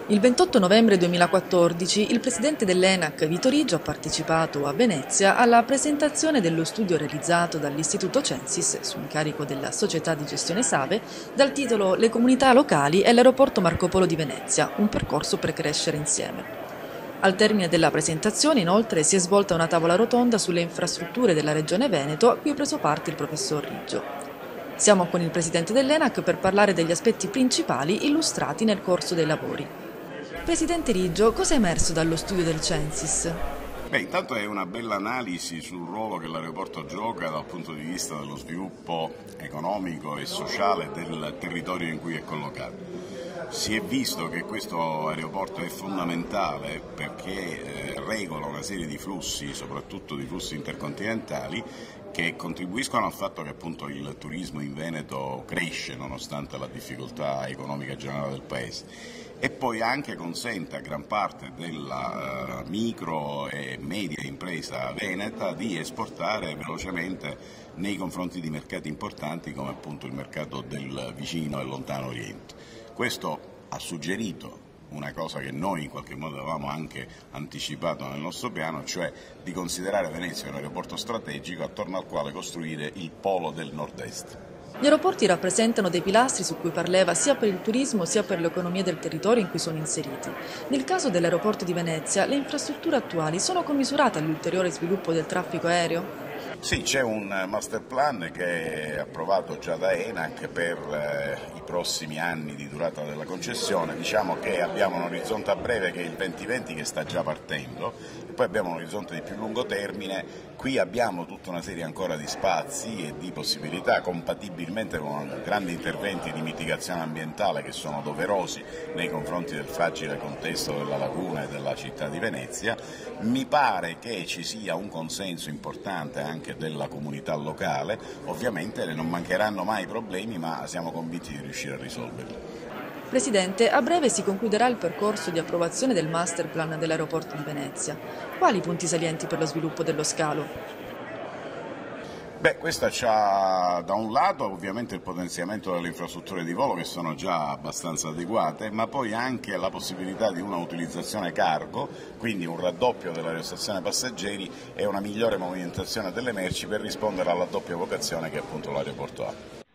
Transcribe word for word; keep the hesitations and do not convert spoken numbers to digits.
Il ventotto novembre duemilaquattordici il presidente dell'ENAC Vito Riggio ha partecipato a Venezia alla presentazione dello studio realizzato dall'Istituto Censis su incarico della società di gestione Save dal titolo Le comunità locali e l'aeroporto Marco Polo di Venezia, un percorso per crescere insieme. Al termine della presentazione, inoltre, si è svolta una tavola rotonda sulle infrastrutture della Regione Veneto a cui ha preso parte il professor Riggio. Siamo con il presidente dell'ENAC per parlare degli aspetti principali illustrati nel corso dei lavori. Presidente Riggio, cosa è emerso dallo studio del Censis? Beh, intanto è una bella analisi sul ruolo che l'aeroporto gioca dal punto di vista dello sviluppo economico e sociale del territorio in cui è collocato. Si è visto che questo aeroporto è fondamentale perché eh, regola una serie di flussi, soprattutto di flussi intercontinentali, che contribuiscono al fatto che appunto il turismo in Veneto cresce nonostante la difficoltà economica generale del Paese. E poi anche consente a gran parte della uh, micro e media impresa veneta di esportare velocemente nei confronti di mercati importanti come appunto il mercato del vicino e lontano Oriente. Questo ha suggerito una cosa che noi in qualche modo avevamo anche anticipato nel nostro piano, cioè di considerare Venezia un aeroporto strategico attorno al quale costruire il polo del nord-est. Gli aeroporti rappresentano dei pilastri su cui parleva sia per il turismo sia per l'economia del territorio in cui sono inseriti. Nel caso dell'aeroporto di Venezia, le infrastrutture attuali sono commisurate all'ulteriore sviluppo del traffico aereo? Sì, c'è un master plan che è approvato già da ENAC per eh, i prossimi anni di durata della concessione. Diciamo che abbiamo un orizzonte a breve che è il duemilaventi che sta già partendo, e poi abbiamo un orizzonte di più lungo termine. Qui abbiamo tutta una serie ancora di spazi e di possibilità, compatibilmente con grandi interventi di mitigazione ambientale che sono doverosi nei confronti del fragile contesto della laguna e della città di Venezia. Mi pare che ci sia un consenso importante anche della comunità locale. Ovviamente non mancheranno mai problemi, ma siamo convinti di riuscire a risolverli. Presidente, a breve si concluderà il percorso di approvazione del master plan dell'aeroporto di Venezia. Quali punti salienti per lo sviluppo dello scalo? Beh, questa c'ha da un lato ovviamente il potenziamento delle infrastrutture di volo che sono già abbastanza adeguate, ma poi anche la possibilità di una utilizzazione cargo, quindi un raddoppio dell'aerostazione passeggeri e una migliore movimentazione delle merci per rispondere alla doppia vocazione che appunto l'aeroporto ha.